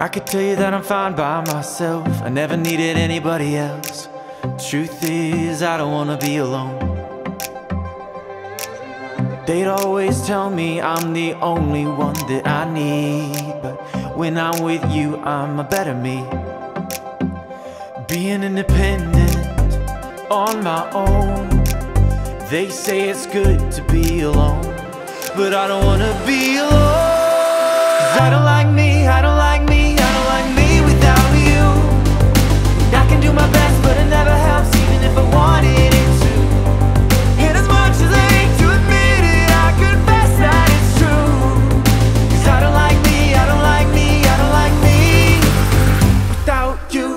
I could tell you that I'm fine by myself. I never needed anybody else. Truth is, I don't wanna be alone. They'd always tell me I'm the only one that I need, but when I'm with you, I'm a better me. Being independent on my own. They say it's good to be alone, but I don't wanna be alone. 'Cause I don't like me, I don't like me, I don't like me without you. And I can do my best, but it never helps, even if I wanted it to. And as much as I hate to admit it, I confess that it's true. 'Cause I don't like me, I don't like me, I don't like me without you.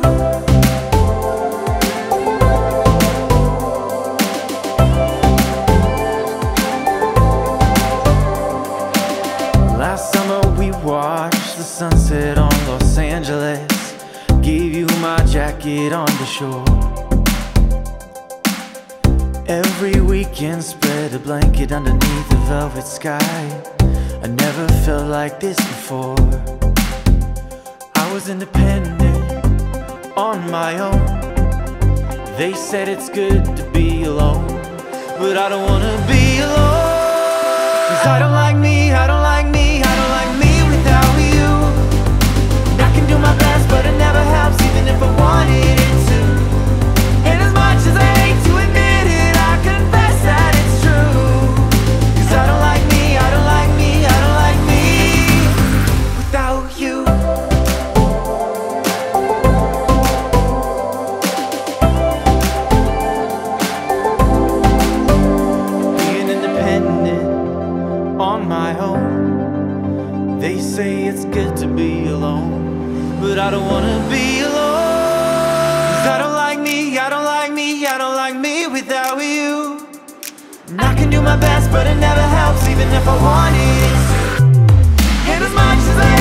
Last summer we watched the sunset on Los Angeles. Gave you my jacket on the shore. Every weekend spread a blanket underneath the velvet sky. I never felt like this before. I was independent on my own. They said it's good to be alone, but I don't wanna be alone. 'Cause I don't like me, I don't like me, I don't like me without you. And I can do my best, but it never helps, even if I wanted it to. And as much as I hate to admit it, I confess that it's true. 'Cause I don't like me, I don't like me, I don't like me without you. Being independent on my own. They say it's good to be alone, but I don't wanna be alone. 'Cause I don't like me, I don't like me, I don't like me without you. And I can do my best, but it never helps, even if I wanted it to. And as much as I